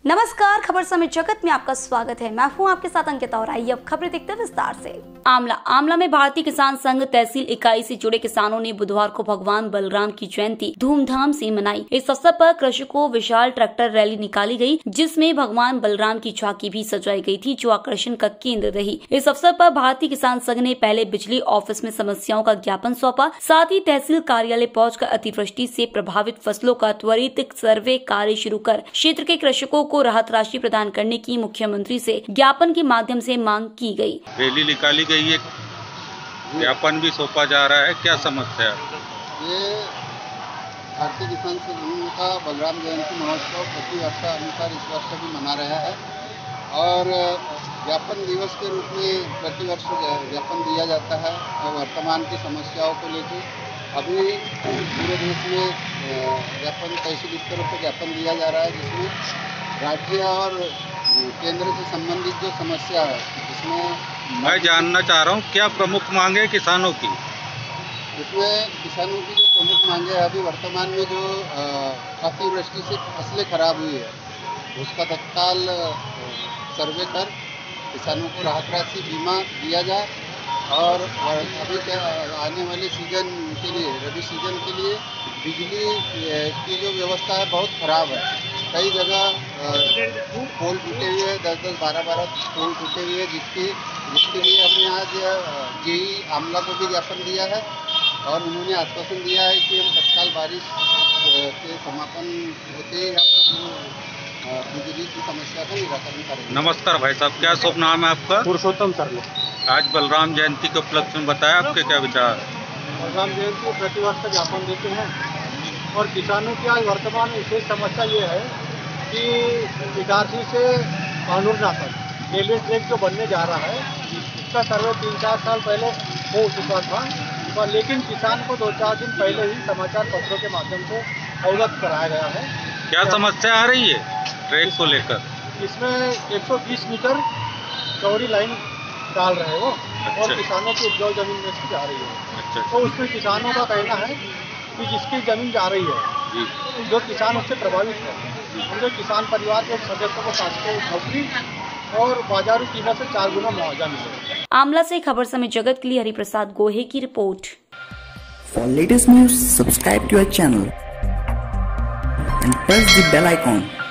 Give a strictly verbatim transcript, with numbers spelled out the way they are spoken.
नमस्कार, खबर समिट जगत में आपका स्वागत है। मैं हूं आपके साथ अंकिता और आइए अब खबरें देखते हैं विस्तार से। आमला आमला में भारतीय किसान संघ तहसील इकाई से जुड़े किसानों ने बुधवार को भगवान बलराम की जयंती धूमधाम से मनाई। इस अवसर पर कृषकों विशाल ट्रैक्टर रैली निकाली गई, जिसमें भगवान बलराम की झांकी भी सजाई गई थी, जो आकर्षण का केंद्र रही। इस अवसर पर भारतीय किसान संघ ने पहले बिजली ऑफिस में समस्याओं का ज्ञापन सौंपा, साथ ही तहसील कार्यालय पहुंचकर अतिवृष्टि से प्रभावित फसलों का त्वरित सर्वे कार्य शुरू कर क्षेत्र के कृषकों को राहत राशि प्रदान करने की मुख्यमंत्री से ज्ञापन के माध्यम से मांग की गई। रैली निकाली गई है, ज्ञापन भी सौंपा जा रहा है, क्या समस्या है? ये भारतीय किसान संघ का बलराम जयंती महोत्सव प्रति वर्ष अनुसार इस वर्ष भी मना रहा है और ज्ञापन दिवस के रूप में प्रति वर्ष ज्ञापन दिया जाता है। और वर्तमान की समस्याओं को लेकर अभी पूरे देश में ज्ञापन तहसील स्तरों पर ज्ञापन दिया जा रहा है, जिसमें राज्य और केंद्र से संबंधित जो समस्या है इसमें मैं जानना चाह रहा हूँ क्या प्रमुख मांगे किसानों की? इसमें किसानों की जो प्रमुख मांगे है, अभी वर्तमान में जो अतिवृष्टि से फसलें खराब हुई है उसका तत्काल सर्वे कर किसानों को राहत राशि बीमा दिया जाए और अभी क्या आने वाले सीजन के लिए रबी सीजन के लिए बिजली की जो व्यवस्था है बहुत ख़राब है। कई जगह पोल टूटे हुए हैं, दस दस बारह बारह पोल टूटे हुए हैं, जिसकी जिसके लिए हमने आज जेई आमला को भी ज्ञापन दिया है और उन्होंने आश्वासन दिया है कि हम तत्काल बारिश के समापन होते ही हम बिजली की समस्या का निराकरण करेंगे। नमस्कार भाई साहब, क्या शुभ नाम है आपका? पुरुषोत्तम सर। आज बलराम जयंती के उपलक्ष्य में बताया, आपके क्या विचार? बलराम जयंती प्रतिवर्ष ज्ञापन देते हैं और किसानों की आज वर्तमान विशेष समस्या ये है कि इटारसी से कानूर तक रेलवे ट्रैक जो बनने जा रहा है इसका सर्वे तीन चार साल पहले हो चुका था, पर लेकिन किसान को दो चार दिन पहले ही समाचार पत्रों के माध्यम से अवगत कराया गया है। क्या समस्या आ रही है ट्रैक को लेकर? इसमें एक सौ बीस मीटर चौड़ी लाइन डाल रहे हो और किसानों की उपजाऊ जमीन में से जा रही है। अच्छा। तो उसमें किसानों का कहना है कि जिसकी जमीन जा रही है जो किसान उससे प्रभावित है, उनके किसान परिवार के सदस्यों को शासकीय नौकरी और बाजारू कीमत से चार गुना मुआवजा मिलेगा। आमला से खबर समिट जगत के लिए हरिप्रसाद गोहे की रिपोर्ट। For latest news, subscribe to our channel and press the bell icon.